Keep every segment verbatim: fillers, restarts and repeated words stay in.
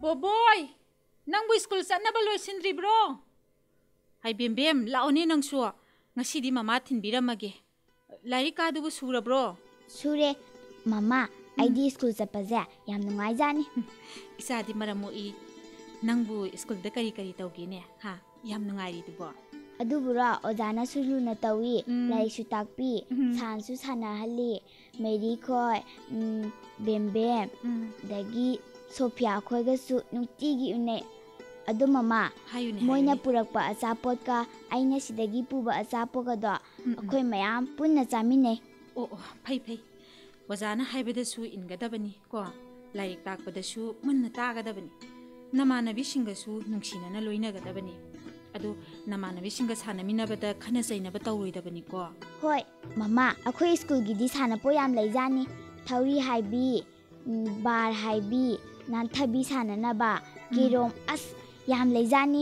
Boboy, nangbu school satnaba loisindribro? Hai bem bem, laone nangsu. Ngasidi mama thinbiramage. Lairi kadubu surabro? Sure, mama. I di school satpaje yam nungaijani. Isadi maramoi. Nangbu school da kari kari tawgine ha yam nungairi dubo. Adubura ojana suluna tawi lai su takpi san su sanahali meri khoi bem bem dagi Sophia khoi ga su nutigi une adu mama moina purakpa achapot ka aina sidagi puba achapot ga do akhoi mayam punna chamine. Oh oh phai phai wajana haibada su ingadabani ko laik takpada su munna tagadabani namanabi singa su nungsina na loina gadabani adu namanabi singa sanaminabada khana sainaba tawroidabani ko. Hoi mama akhoi school gi di sana po yam leijani thauri haibi bar haibi nanthabi sana na ba kirom as yam leijani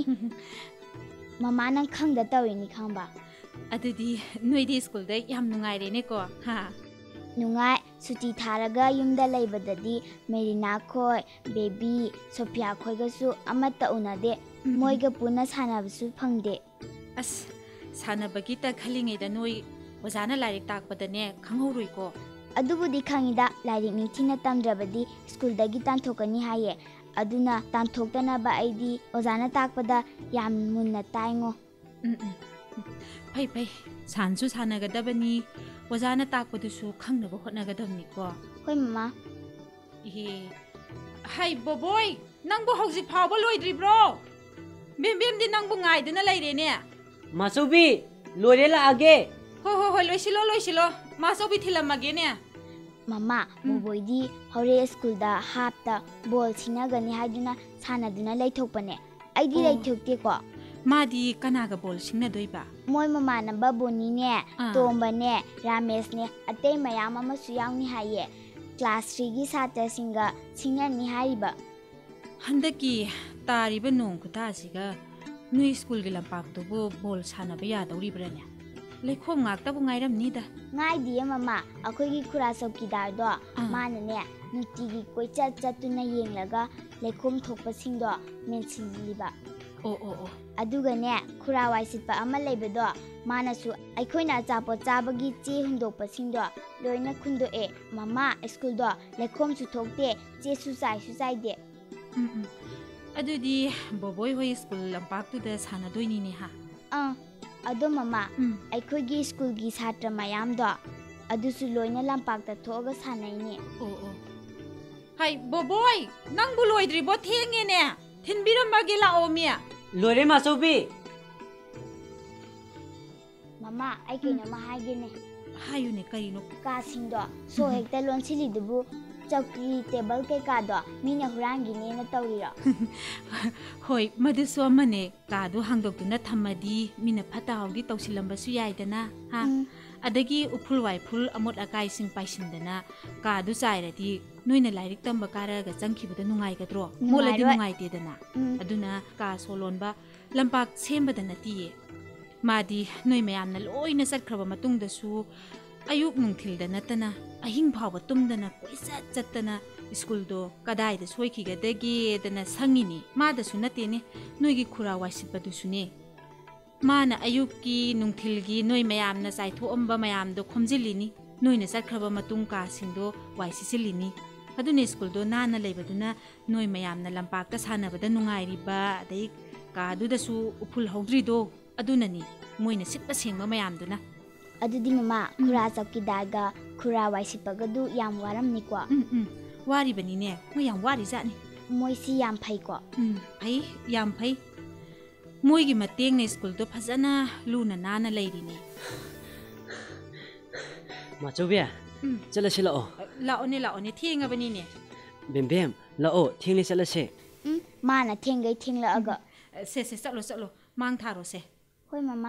mama nang khangda tawini khangba adudi noidi school da yam nungaire ne ko ha nungai suti tharaga yumda leibadadi merina khoi baby Sophia khoi ga su amata unade moiga puna sanabasu phangde as sanabagi ta khalingai da noi wajana lairik takpadane khanghoroi ko adubudi khangida lairik ningthina tamdrabadi school dagi tanthokani haye aduna tanthokdana ba aidi ojana takpada yam munna taingo phai phai sansu sanagadabani wajana takpadusu khangnaba hotnagadabni ko. Hoi mama e hai boboy nangbu hauji phawba loidribro bem bem di nangbu ngaiduna lairene Masobi loire la age ho ho ho loisilo loisilo masobi thilamage ne mama boboidi hore school da hapta ball sinagani haiduna sanaduna laithokpane aidi laithokte ko madi kanaga ball singna doiba moi mama namba boni ne tomba ne ramesh ne atei mayam ama su yauni haye class three gi satra singa singna ni haiba handaki tariba nong kuta siga nui school gi lampak to bo ball sana ba ya dawri brane lekhom ngak ta bu ngairam ni da ngai di mama akhoi gi khura sauki dar do mana ne nuti gi koi chat chat tu na yenglaga lekhom thokpa sing do mensin liba oh oh oh aduga ne khura wai sitpa ama leibedo mana su aikhoina chapo chabagi che hundokpa sing do loina khundo e mama school do lekhom su thokte che su sai su sai de adudi boboy hoi school lampak tu da sana doini ne ha ah ado mama aikoi gi school gi satra mayam do adu su loina lampak ta thoga sanai ne oh oh hai boboy nang bu loidri bo thenge ne thinbiram mage la omia loire Masobi mama ai kina ma haige ne hayu ne karino ka sing do so hekta lonsili dubu chakri table ke ka do mina hurangi ne na tawrira hoi madu so mane ka do hangdok tu na thamadi mina phata hawdi tawsilamba su yai dana ha adagi uphul wai phul amot akai sing paisindana ka du chairadi noina lairik tamba karaga changkhibada nungai gadro moladi nungai te dana aduna ka solonba lampak sembada nati madi noi mayamna loina satkraba matungda su ayuk nungthilda natana ahing phawba tumdana koisa chattana school do kadai da soikhiga dege dana sangini mada su natene noigi khura waisipadu sune mana ayukki nungthilgi noi mayamna chaitho amba mayam do khomjilini noina satkraba matung ka singdo waisisilini adune school do nana leibaduna noi mayamna lampak ta sanabada nungairi ba dai ka du da su uphul hawdri do adunani moina sitpa sengma mayam duna adudi mama khura chapki daga khura waisipaga du yam waram ni ko um um wari bani ne mo yam wari jani moi si yam phai ko um phai yam phai moi gi mateng ne school do phajana luna nana leiri ne Masobi chala se lao lao ne lao ne thenga bani ne bem bem lao thengni chala se um mana thengai thengla aga se se chalo chalo mang tharo se hoi mama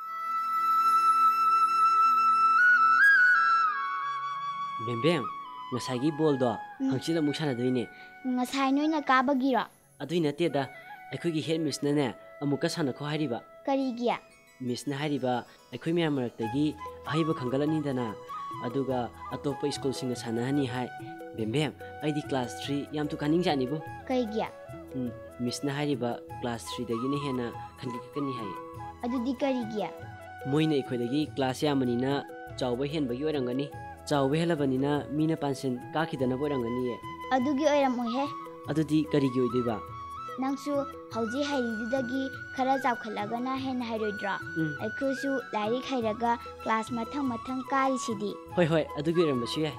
bem bem ngasagi ball do hangchila muksana doine ngasai noina kabagiro adui nate da aikoi gi head miss na ne amuka sana kho hariba kari giya miss na hariba aikoi me amarak tagi ahiba khangalani dana aduga atopa school singa sanahani hai bembem aidi class three yam tu kaning jani bu kai gya miss na hariba class three dagi ne hena khangi kani hai adu di kari gya moina ikhoi dagi class yamani na chawba hen bagi orangani chawba helabani na mina pansen ka khidana borangani ye adu gi oiram oi he adu di kari gi oidiba nangsu hauji haidudagi khara jawkhalaga na hen hairodra aikhusu lairik hairaga class mathang mathang kari sidi hoi hoi adu gi oram basu yai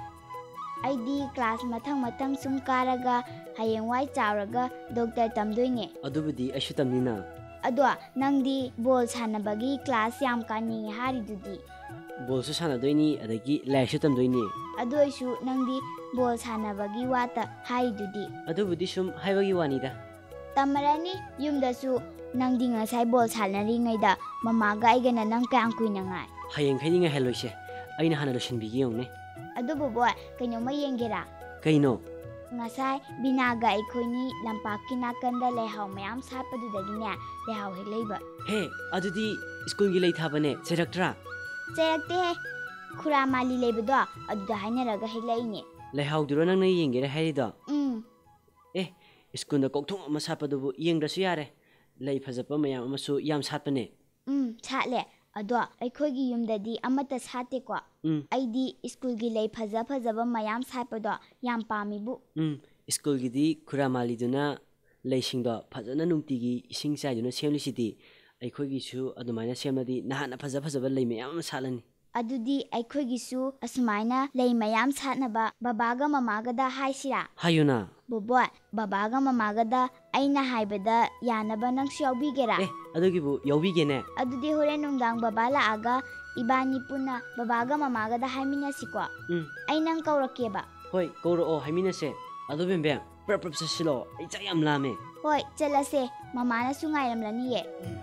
aidi class mathang mathang sum karaga hayeng wai chawraga doctor tamdoine adu budi aishu tamnina adwa nangdi ball sanabagi class yam kani hari dudi ball su sana doini adagi laishu tamdoini adu aisu nangdi ball sanabagi wata hari dudi adu budi sum haibagi wani da tamarani yumdasu nangdi ngasai bol salnari ngaida mamaga aigana nang kang kuina ngai hayeng khaini nga heloise aina hana losin bigi yong ne adu bobo kaino ma yengera kaino ngasai binaga aikhoini lampaki nakanda lehaw mayam sapadu dagine lehaw heleiba he adu di school gi lei thabane cheraktra cherakte he khura mali leibedo adu da haina raga heleine lehaw duro nang na yengera hairido um eh school da kokthong ama sapadu bu yengdrasu yare lei phajapa mayam amasu yam satpane um chatle ado aikhogi yumdadi amata sate ko aidi school gi lei phaja phajaba mayam sapado yam pamibu um school gi di khura mali duna leising do phajana nungti gi ising sai duna semlisidi aikhogi su adumaina semadi nahana phaja phajaba lei mayam salani adudi aikhogi su asmaina lei mayam satnaba babaga mamaga da haisira hayuna bobo babaga mamaga da aina haibada yanaba nang shawbigera eh adugi bu yawbigene adudi hore nungdang baba la aga ibani puna babaga mamaga da haimina sikwa um ai nang kaurakeba hoi koro o haimina se adu bembe prap prap silo ai cha yam lame hoi chalase mamana su ngairam lani ye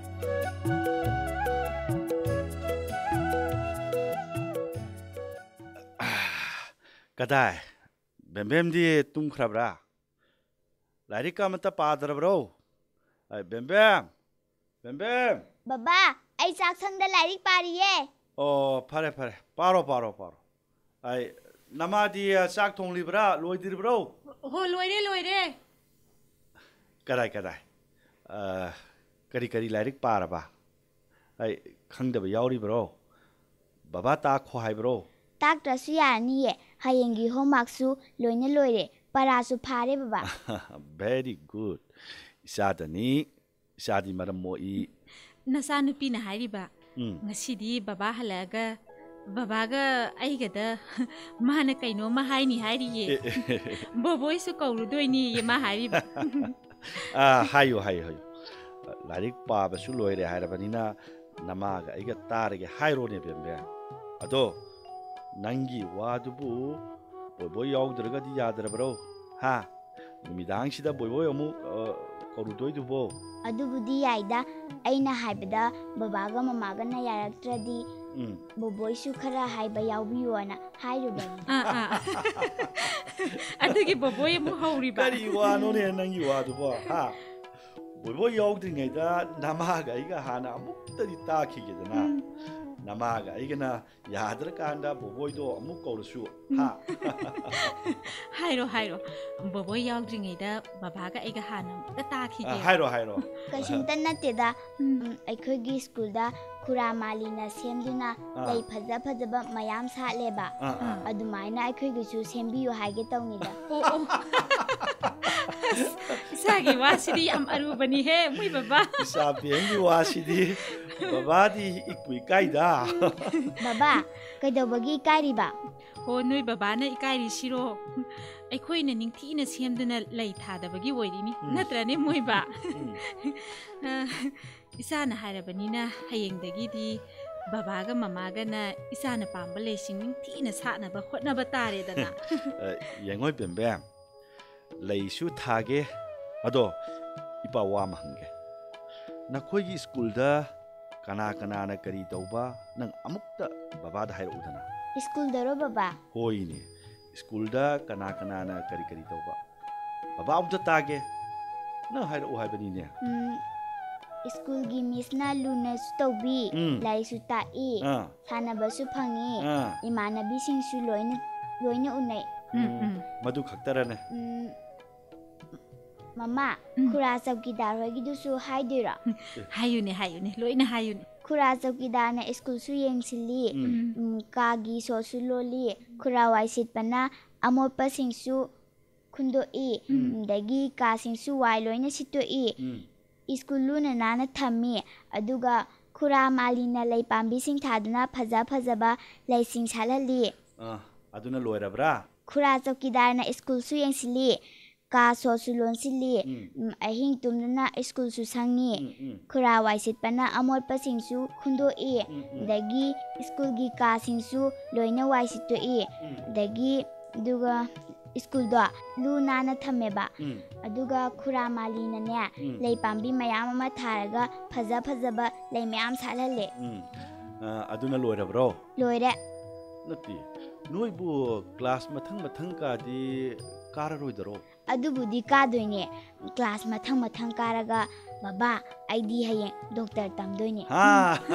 kadai bembem di tum khrabra larika mata padrabro ai bembem bembem baba ai chak sangda lairik pariye oh pare pare paro paro paro ai namadi chak thong libra loidirbro ho loire loire kadai kadai uh kari kari larik paraba ai khangdaba yauri bro baba ta khwai bro tak trasu yani ye hayengi homework su loine loire para su phare baba very good isadani isadi maram moi nasa nupi na hariba ngasidi baba halaga babaga aigada mana kaino ma haini hariye boboi su kaurudoini ye ma hariba ah hayo hayo hayo larik pa ba su loire harabanina namaga aiga targe hairo ne bembe ado nangi wadubu boy yaudrga di yadrabro ha numidang sida boy boy amu korudoi dubo adubudi yaida aina haibada babaga mamaga na yaraktradi boboy su khara haiba yaubiyona hairubani ah ah adugi boboy mu hauriba kari wano ne nangi wadubo ha boy boy yaudringai da namaga aiga hana amukta di takhigedana namaga igana yadra kanda boboy do amuk kaurasu ha hairo hairo boboy yaudringai da babaga aiga hana da takhige hairo hairo kashintan nateda aikhogi school da khura malina semduna lei phaja phajaba mayam satleba adumaina aikhogi su sembiyo haige tawnida isagi wasidi am arubani he mui baba isabiengi wasidi baba di ikui kaida baba kaidobagi kairiba ho noi baba na ikairi siro aikhoina ningthina semduna lei thadabagi oirini natrane moi ba isana harabani na hayengdagi di babaga mamaga na isana pamba leising ningthina satna ba hotna ba tare dana yengoi bembe leisu thage ado ipa wa mahangge nakhoigi school da kana kana na kari tauba nang amukta baba da hai udana school daro baba hoini school da kana kana na kari kari tauba baba amta tage na hai u hai bani ne स्कूलगी मिसना लुनसु तौबी लाइसु ताई सानबसु fungi इमानबी सिंगसु लोइना लोइना उनै मधु खक्तरने mama खुरा चौकीदार होगिदुसु हाइदिरा हायुने हायुने लोइना हायुने खुरा चौकीदारना स्कूलसु येंगसिली कागी सोसु lolly खुरा वाइसितपना अमोपा सिंगसु खुंदोई दगी का सिंगसु वाइ लोइना सितोई school लुना नाना थम्मी अदुगा खुरा मालीना लै पांबी सिंग थादुना फजा फजबा lensing सालली अदुना लोइरबरा खुरा चौकीदारना स्कूलसु येंगसिली का सोसु लोनसिली अहिंग तुमना स्कूलसु संगी खुरा वाइसितपना अमोटपा सिंगसु खुंदोई दगी स्कूलगी का सिंगसु लोइना वाइसितोई दगी दुगा स्कूल दो लू नाना थमेबा अदुगा खुरा मालीना ने लै पांबी मयाम अमा थारगा फजा फजबा लै मयाम सालले अदुना लोइरबरो लोइरे नती नोइबु क्लास मथंग मथंग कादी काररोइदरो अदुबुदी कादोइने क्लास मथंग मथंग कारगा बाबा आईडी हये डॉक्टर तमदोइने हा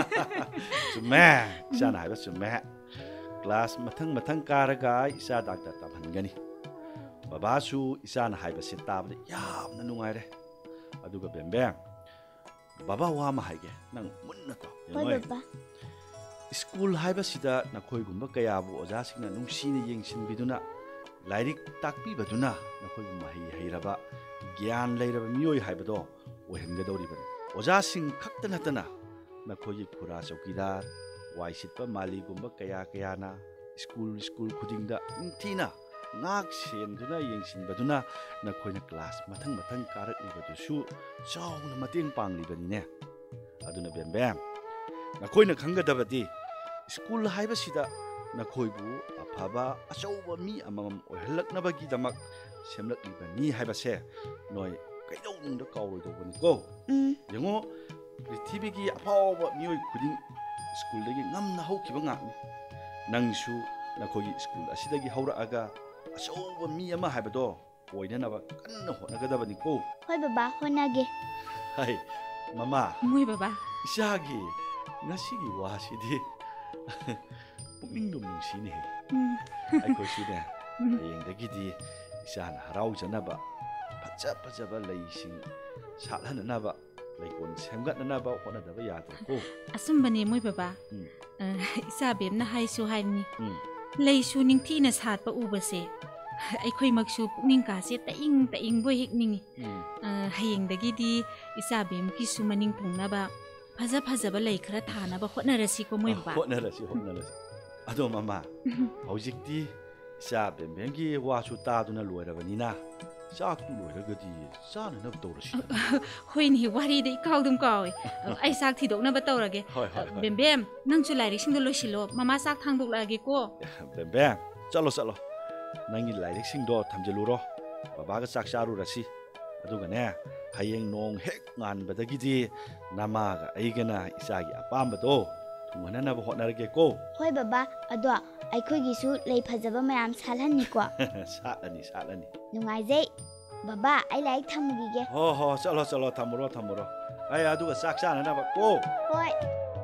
सुमे जाना हाइबा सुमे क्लास मथंग मथंग कारगा इसा डॉक्टर तमहनगनी बाबासु इसाना हाइबसे ताबदे यामना नुंगाइरे अदुगा बेंबे बाबा वामा हाइगे नंग मुन्ना तो होय बाबा स्कूल हाइबसिदा नखोइगुंबा कयाबु ओजासिंगना नुंसीना येंगसिनबिदुना लाइरिक ताकपीबदुना नखोइगु महै हैरबा ज्ञान लैरबा मियोय हाइबदो ओहेनगदौरिबनि ओजासिंग खक्ता नतना नखोइगि खुरा चौकीदार वाइसितपा मालीगुंबा कया कयाना स्कूल स्कूल खुदिंगदा निंथीना नाक सेंदुना येंगसिनबदुना नखोइना क्लास मथंग मथंग कारकलिबदुसु चाउना मतेंग पांगलिबनिने अदुना बेंबेम नखोइना खंगदबदि स्कूल हाइबसिदा नखोइबु अफबा अचौबा मी अमम ओहलकनबगिदमक सेमलकलिबनि हाइबसे नोय कैदौनुंदा कावरोइदोबनि को यंगो पृथ्वीगी अफावबा मियोय खुदिंग स्कूलदगी ngamna haukiba ngakni nangsu nakhogi school asidagi hauraga achouba mi ama haibado oinanaba kanna honagadabani ko hoy baba honage hai mama mui baba isagi ngasigi wasidi pukning dum nungsine ai ko sine yengdagidi isana harau janaba pacha pacha ba leising salhanaba laikon semgatnaba honadaba yadre ko असुम्बने मोय बाबा इसा बेमना हाइसु हाइनी लैसु निंथीना सातपा उबसे अखोइ मक्सु पुकनिंग कासे तइंग तइंग बोय हेकनिंगी हयेंगदगिदी इसा बेम किसु मनिंग थुंगनाबा फजा फजाबा लै खरा थानाबा होटनरसी को मोय बाबा होटनरसी होटनरसी अदो मामा हौजिकती इसा बेमबेंगी वासु तादुना लोइरबनिना चाकतु लोइरगदी चाननब तौरसी होइनी वारीदे काउदुम कावे आई साक थिदोकनबा तौरगे बेमबेम नंगसु लाइरिक्सिंग लोइसिलो मामा साक थांदोकलागे को बेमबेम चलो चलो नंगी लाइरिक्सिंग दो थमजलुरो बाबागा चाक चारुरसी अदुगने हयेंग नोंग हेक nganbadagidi namaga aigana isagi apambado thungananaba hotnarage ko hoy baba ado aikhoigisu lei phajaba mayam salhanni ko salani salani nungaijai baba ai laik thamugige ho ho chalo chalo thamuro thamuro ai aduga chak chananaba ko hoy